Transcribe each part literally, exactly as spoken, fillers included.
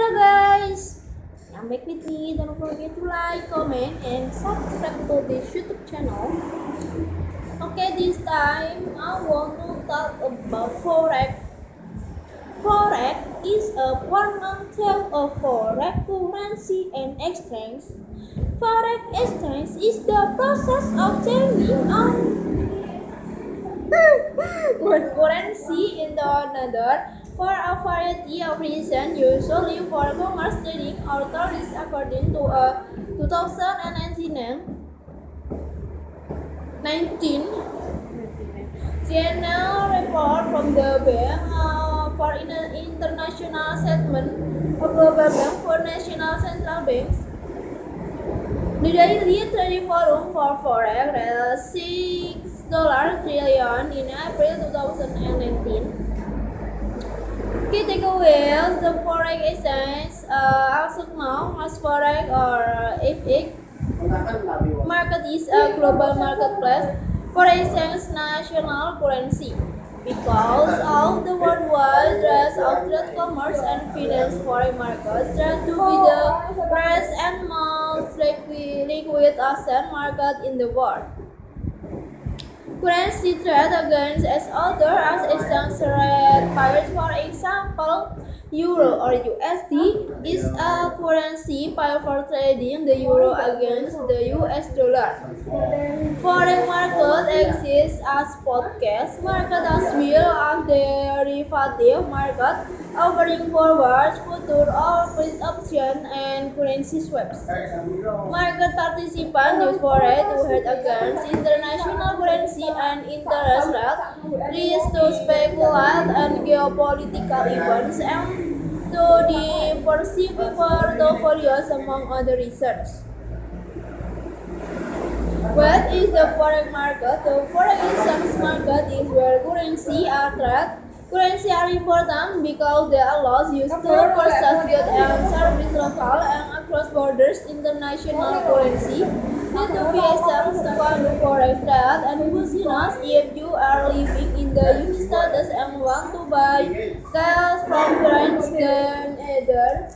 Hello guys, I'm back with me. Don't forget to like, comment, and subscribe to this YouTube channel. Okay, this time I want to talk about forex. Forex is a portmanteau of forex currency and exchange. Forex exchange is the process of changing on one currency into another for a variety of reasons, usually for commerce, trading, or tourists, according to a two thousand nineteen General report from the Bank uh, for International Settlement, a global bank for national central banks. The daily trading volume for forex reached six dollar trillion in April two thousand nineteen. Key takeaways: the forex exchange, uh, also known as forex or F X market, is a global marketplace for exchange national currency. Because of the worldwide rise of trade, commerce, and finance, foreign markets tend to be the largest and most liquid liquid asset market in the world. Currency trade against each other as exchange rate pairs. For example, euro or U S D is a currency pair for trading the euro against the U S dollar. Foreign market exists as spot cash market as well as derivative market, offering forwards, future or put options, and currency swaps. Market participants use forex to hedge against international currency and interest rate risk, to speculate on geopolitical events, and to diversify portfolios, among other research. What is the forex market? The forex exchange market is where currency are traded. Currency are important because they allow you to purchase goods and services local and across borders. International currency need to be exchanged to fund forex trade and business. If you are living in the United States and want to buy cash from friends, then either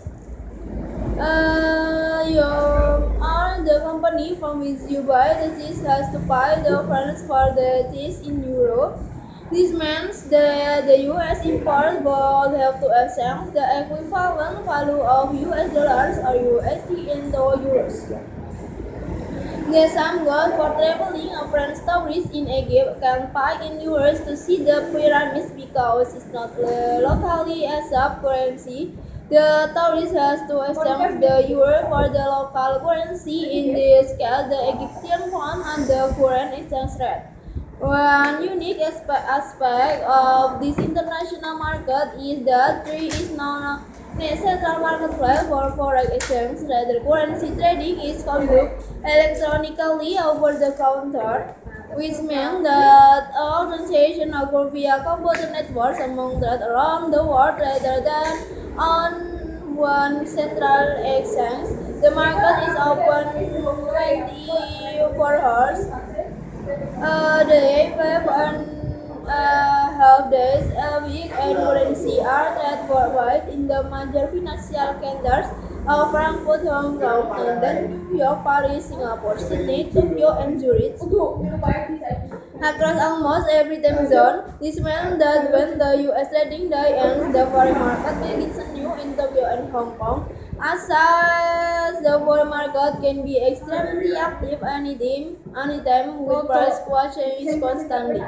uh, you or the company from which you buy the cheese has to pay the difference for the cheese in euro. This means that the U S importers both have to exchange the equivalent value of U S dollars or U S D into euros. The same goes for traveling. A friend tourist in Egypt can pay in euros to see the pyramids because it's not locally accepted currency. The tourist has to exchange the euro for the local currency, in this case the Egyptian pound, and the current exchange rate. One unique aspect of this international market is that there is no central marketplace for forex exchange. Rather, currency trading is conducted electronically over the counter, which means that all transactions occur via computer networks among that around the world rather than on one central exchange. The market is open twenty-four hours a day, five and a half days a week, and currency are traded worldwide in the major financial centers of Frankfurt, Hong Kong, London, New York, Paris, Singapore, Sydney, Tokyo, and Zurich. Across almost every time zone, this means that when the U S trading day ends, the foreign market begins anew in Tokyo and Hong Kong. As such, the foreign market can be extremely active anytime, anytime with price fluctuations constantly.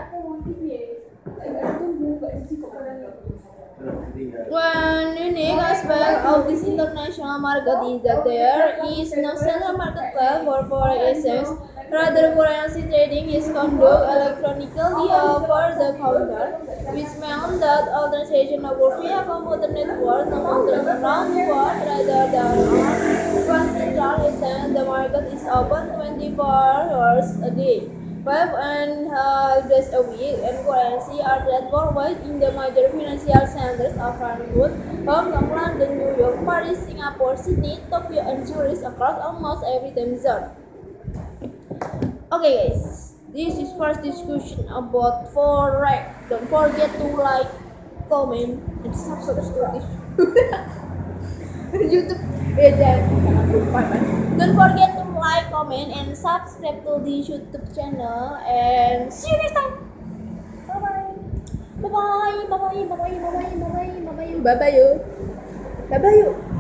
One unique aspect of this international market is that there is no central marketplace for foreign exchange. Rather, currency trading is conducted electronically over the counter, which means that all transactions occur via computer networks among the around the world rather than on one central exchange. The market is open twenty-four hours a day, five and a half days a week, and currency are traded worldwide in the major financial centers of Frankfurt, Hong Kong, London, New York, Paris, Singapore, Sydney, Tokyo, and Zurich, across almost every time zone. Okay guys, this is first discussion about forex. Don't forget to like, comment, and subscribe to this. YouTube. Ya jangan jangan lupa kan. Don't forget to like, comment, and subscribe to the YouTube channel. And see you next time. Bye bye. Bye bye. Bye bye. Bye bye. Bye bye. Bye bye. Bye bye. Bye bye. Bye bye.